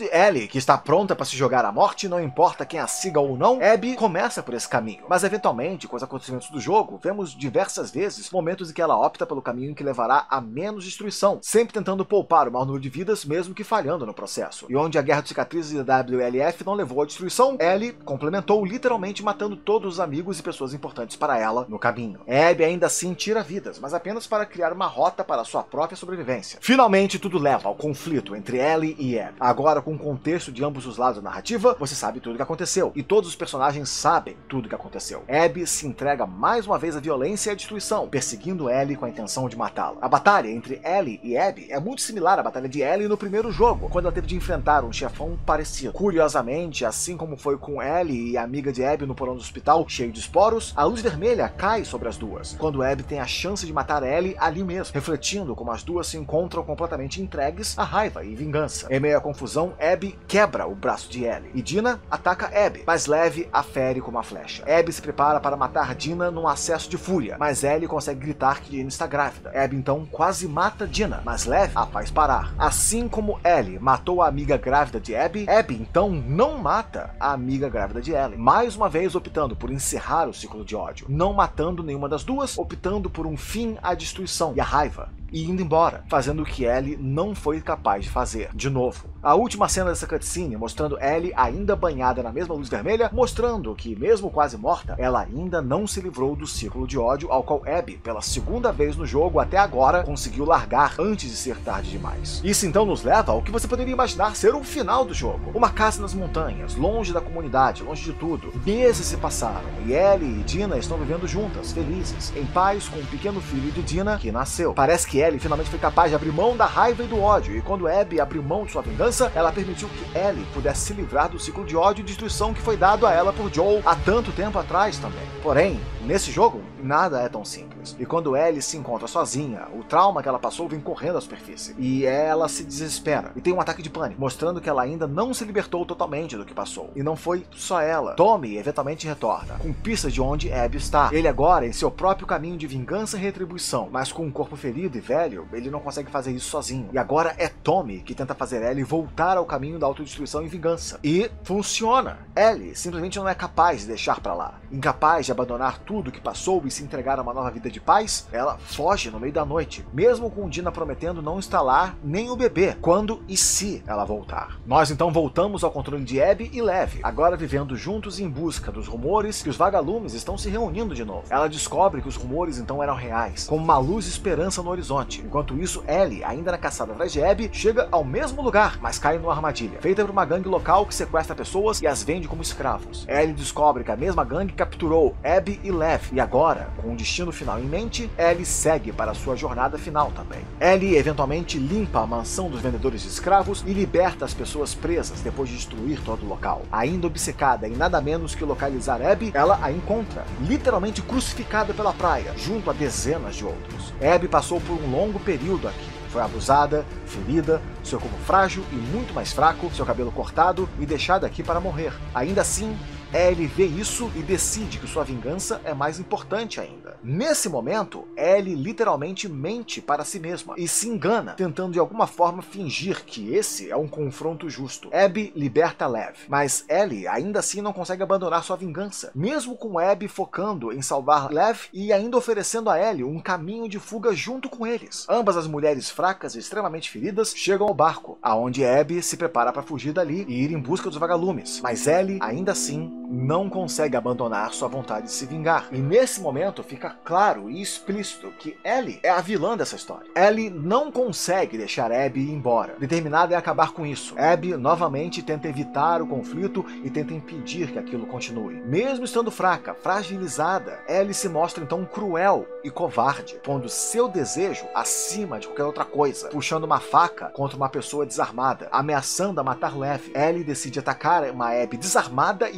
Ellie, que está pronta para se jogar à morte, não importa quem a siga ou não, Abby começa por esse caminho. Mas eventualmente, com os acontecimentos do jogo, vemos diversas vezes momentos em que ela opta pelo caminho que levará a menos destruição, sempre tentando poupar o maior número de vidas, mesmo que falhando no processo. E onde a Guerra de Cicatrizes da W L F não levou à destruição, Ellie complementou, literalmente matando todos os amigos e pessoas importantes para ela no caminho. Abby ainda assim tira vidas, mas apenas para criar uma rota para sua própria sobrevivência. Finalmente, tudo leva ao conflito entre Ellie e Abby. Agora, com o contexto de ambos os lados da narrativa, você sabe tudo o que aconteceu, e todos os personagens sabem tudo o que aconteceu. Abby se entrega mais uma vez à violência e à destruição, perseguindo Ellie com a intenção de matá-la. A batalha entre Ellie e Abby é muito similar à batalha de Ellie no primeiro jogo, quando ela teve de enfrentar um chefão parecido. Curiosamente, assim como foi com Ellie e a amiga de Abby no porão do hospital cheio de esporos, a luz vermelha cai sobre as duas, quando Abby tem a chance de matar Ellie ali mesmo, refletindo como as duas se encontram completamente entregues à raiva e vingança. Em meio à confusão, Abby quebra o braço de Ellie, e Dina ataca Abby, mas Lev a fere com uma flecha. Abby se prepara para matar Dina num acesso de fúria, mas Ellie consegue gritar que Dina está grávida. Abby então quase mata Dina, mas Lev a faz parar. Assim como Ellie matou a amiga grávida de Abby, Abby então não mata a amiga grávida de Ellie, mais uma vez optando por encerrar o ciclo de ódio, não matando nenhuma das duas, optando por um fim à destruição e à raiva, e indo embora, fazendo o que Ellie não foi capaz de fazer, de novo. A última cena dessa cutscene, mostrando Ellie ainda banhada na mesma luz vermelha, mostrando que, mesmo quase morta, ela ainda não se livrou do ciclo de ódio ao qual Abby, pela segunda vez no jogo até agora, conseguiu largar antes de ser tarde demais. Isso então nos leva ao que você poderia imaginar ser o final do jogo. Uma casa nas montanhas, longe da comunidade, longe de tudo. Meses se passaram, e Ellie e Dina estão vivendo juntas, felizes, em paz com um pequeno filho de Dina que nasceu. Parece que Ellie finalmente foi capaz de abrir mão da raiva e do ódio, e quando Abby abriu mão de sua vingança, ela permitiu que Ellie pudesse se livrar do ciclo de ódio e destruição que foi dado a ela por Joel há tanto tempo atrás também. Porém, nesse jogo, nada é tão simples. E quando Ellie se encontra sozinha, o trauma que ela passou vem correndo à superfície. E ela se desespera e tem um ataque de pânico, mostrando que ela ainda não se libertou totalmente do que passou. E não foi só ela. Tommy eventualmente retorna, com pistas de onde Abby está. Ele agora em seu próprio caminho de vingança e retribuição, mas com um corpo ferido e velho, ele não consegue fazer isso sozinho. E agora é Tommy que tenta fazer Ellie voltar ao caminho da autodestruição e vingança. E funciona. Ellie simplesmente não é capaz de deixar pra lá. Incapaz de abandonar tudo que passou e se entregar a uma nova vida de paz, ela foge no meio da noite, mesmo com Dina prometendo não instalar nem o bebê, quando e se ela voltar. Nós então voltamos ao controle de Abby e Lev, agora vivendo juntos em busca dos rumores que os vagalumes estão se reunindo de novo. Ela descobre que os rumores então eram reais, como uma luz de esperança no horizonte. Enquanto isso, Ellie, ainda na caçada atrás de Abby, chega ao mesmo lugar, mas cai numa armadilha, feita por uma gangue local que sequestra pessoas e as vende como escravos. Ellie descobre que a mesma gangue capturou Abby e Lev, e agora, com o destino final em mente, Ellie segue para sua jornada final também. Ellie eventualmente limpa a mansão dos vendedores de escravos e liberta as pessoas presas depois de destruir todo o local. Ainda obcecada em nada menos que localizar Abby, ela a encontra, literalmente crucificada pela praia, junto a dezenas de outros. Abby passou por um longo período aqui. Foi abusada, ferida, seu corpo frágil e muito mais fraco, seu cabelo cortado e deixada aqui para morrer. Ainda assim, Ellie vê isso e decide que sua vingança é mais importante ainda. Nesse momento, Ellie literalmente mente para si mesma e se engana, tentando de alguma forma fingir que esse é um confronto justo. Abby liberta Lev, mas Ellie ainda assim não consegue abandonar sua vingança, mesmo com Abby focando em salvar Lev e ainda oferecendo a Ellie um caminho de fuga junto com eles. Ambas as mulheres fracas e extremamente feridas chegam ao barco, aonde Abby se prepara para fugir dali e ir em busca dos vagalumes, mas Ellie ainda assim não consegue abandonar sua vontade de se vingar. E nesse momento fica claro e explícito que Ellie é a vilã dessa história. Ellie não consegue deixar Abby ir embora, determinada em acabar com isso. Abby novamente tenta evitar o conflito e tenta impedir que aquilo continue. Mesmo estando fraca, fragilizada, Ellie se mostra então cruel e covarde, pondo seu desejo acima de qualquer outra coisa, puxando uma faca contra uma pessoa desarmada, ameaçando a matar Lev. Ellie decide atacar uma Abby desarmada e fragilizada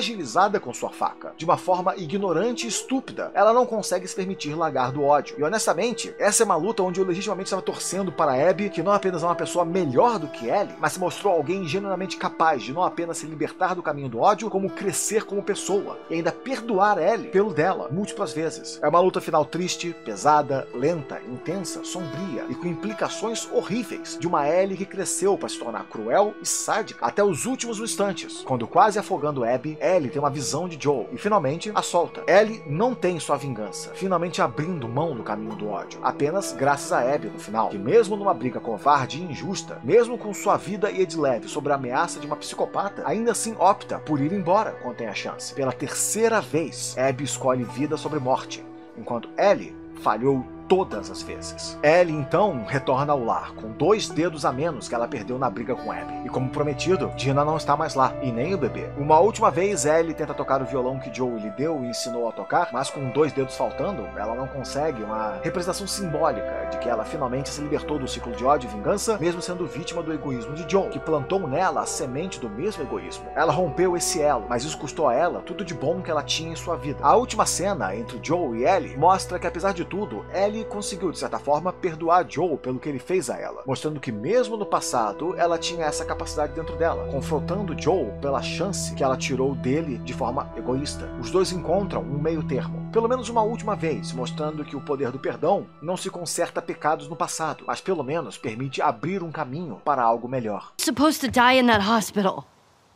fragilizada com sua faca. De uma forma ignorante e estúpida, ela não consegue se permitir largar do ódio. E honestamente, essa é uma luta onde eu legitimamente estava torcendo para Abby, que não apenas é uma pessoa melhor do que Ellie, mas se mostrou alguém genuinamente capaz de não apenas se libertar do caminho do ódio, como crescer como pessoa, e ainda perdoar Ellie pelo dela, múltiplas vezes. É uma luta final triste, pesada, lenta, intensa, sombria, e com implicações horríveis, de uma Ellie que cresceu para se tornar cruel e sádica até os últimos instantes. Quando quase afogando Abby, Ellie tem uma visão de Joel, e finalmente a solta. Ellie não tem sua vingança, finalmente abrindo mão do caminho do ódio, apenas graças a Abby no final, que mesmo numa briga covarde e injusta, mesmo com sua vida e de leve sobre a ameaça de uma psicopata, ainda assim opta por ir embora quando tem a chance. Pela terceira vez, Abby escolhe vida sobre morte, enquanto Ellie falhou todas as vezes. Ellie então retorna ao lar, com dois dedos a menos que ela perdeu na briga com Abby. E como prometido, Dina não está mais lá, e nem o bebê. Uma última vez, Ellie tenta tocar o violão que Joel lhe deu e ensinou a tocar, mas com dois dedos faltando, ela não consegue uma representação simbólica de que ela finalmente se libertou do ciclo de ódio e vingança, mesmo sendo vítima do egoísmo de Joel, que plantou nela a semente do mesmo egoísmo. Ela rompeu esse elo, mas isso custou a ela tudo de bom que ela tinha em sua vida. A última cena entre Joel e Ellie mostra que, apesar de tudo, Ellie conseguiu, de certa forma, perdoar Joel pelo que ele fez a ela, mostrando que mesmo no passado, ela tinha essa capacidade dentro dela, confrontando Joel pela chance que ela tirou dele de forma egoísta. Os dois encontram um meio termo, pelo menos uma última vez, mostrando que o poder do perdão não se conserta pecados no passado, mas pelo menos permite abrir um caminho para algo melhor. Supposed to die in that hospital.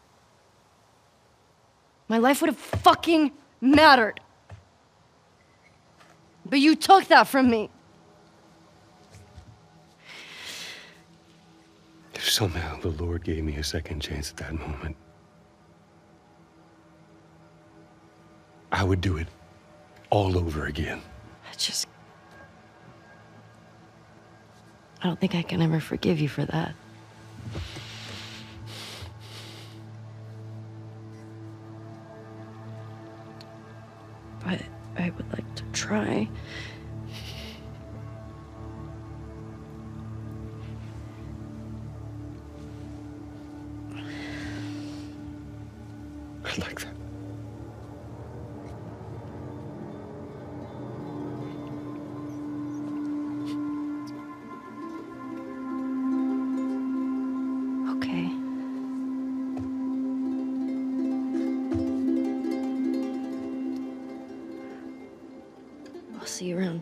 My life would have fucking mattered. But you took that from me. If somehow the Lord gave me a second chance at that moment, I would do it all over again. I just... I don't think I can ever forgive you for that. But I would like to try. I'd like that. Okay. I'll see you around.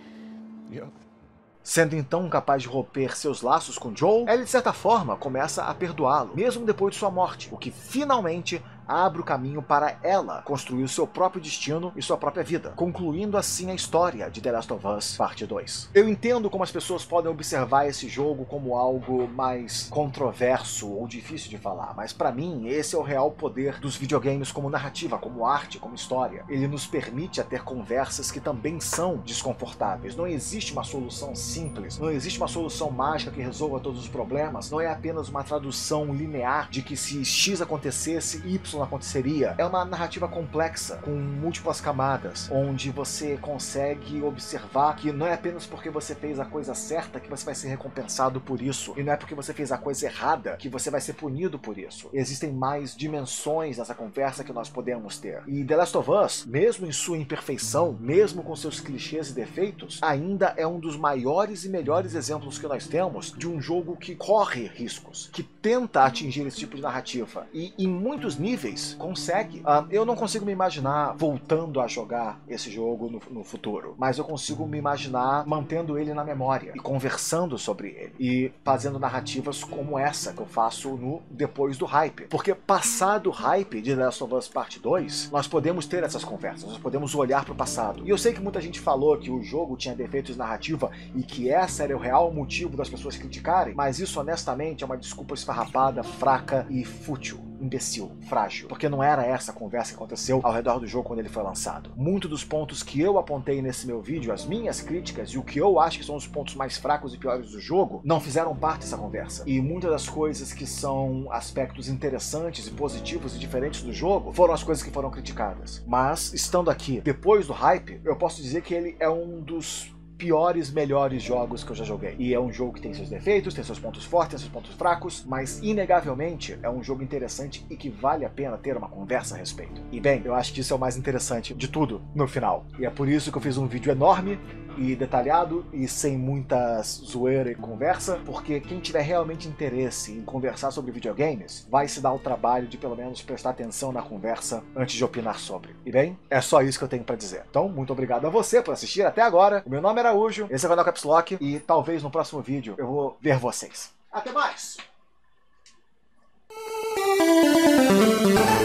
Yeah. Sendo então capaz de romper seus laços com Joel, Ellie de certa forma começa a perdoá-lo, mesmo depois de sua morte, o que finalmente abre o caminho para ela construir o seu próprio destino e sua própria vida, concluindo assim a história de The Last of Us Parte dois. Eu entendo como as pessoas podem observar esse jogo como algo mais controverso ou difícil de falar, mas para mim esse é o real poder dos videogames como narrativa, como arte, como história. Ele nos permite a ter conversas que também são desconfortáveis. Não existe uma solução simples, não existe uma solução mágica que resolva todos os problemas, não é apenas uma tradução linear de que se X acontecesse, Y aconteceria. É uma narrativa complexa, com múltiplas camadas, onde você consegue observar que não é apenas porque você fez a coisa certa que você vai ser recompensado por isso, e não é porque você fez a coisa errada que você vai ser punido por isso. Existem mais dimensões nessa conversa que nós podemos ter. E The Last of Us, mesmo em sua imperfeição, mesmo com seus clichês e defeitos, ainda é um dos maiores e melhores exemplos que nós temos de um jogo que corre riscos, que tenta atingir esse tipo de narrativa, e em muitos níveis consegue. Uh, eu não consigo me imaginar voltando a jogar esse jogo no, no futuro, mas eu consigo me imaginar mantendo ele na memória e conversando sobre ele e fazendo narrativas como essa que eu faço no depois do hype, porque passado o hype de The Last of Us Parte dois, nós podemos ter essas conversas, nós podemos olhar para o passado. E eu sei que muita gente falou que o jogo tinha defeitos de narrativa e que essa era o real motivo das pessoas criticarem, mas isso honestamente é uma desculpa esfarrapada, fraca e fútil, imbecil, frágil, porque não era essa a conversa que aconteceu ao redor do jogo quando ele foi lançado. Muitos dos pontos que eu apontei nesse meu vídeo, as minhas críticas e o que eu acho que são os pontos mais fracos e piores do jogo, não fizeram parte dessa conversa. E muitas das coisas que são aspectos interessantes e positivos e diferentes do jogo foram as coisas que foram criticadas. Mas, estando aqui depois do hype, eu posso dizer que ele é um dos piores, melhores jogos que eu já joguei. E é um jogo que tem seus defeitos, tem seus pontos fortes, tem seus pontos fracos, mas inegavelmente é um jogo interessante e que vale a pena ter uma conversa a respeito. E bem, eu acho que isso é o mais interessante de tudo no final. E é por isso que eu fiz um vídeo enorme e detalhado e sem muitas zoeira e conversa, porque quem tiver realmente interesse em conversar sobre videogames vai se dar o trabalho de pelo menos prestar atenção na conversa antes de opinar sobre. E bem, é só isso que eu tenho pra dizer. Então, muito obrigado a você por assistir até agora. O meu nome é Araújo, esse é o canal Caps Lock e talvez no próximo vídeo eu vou ver vocês. Até mais!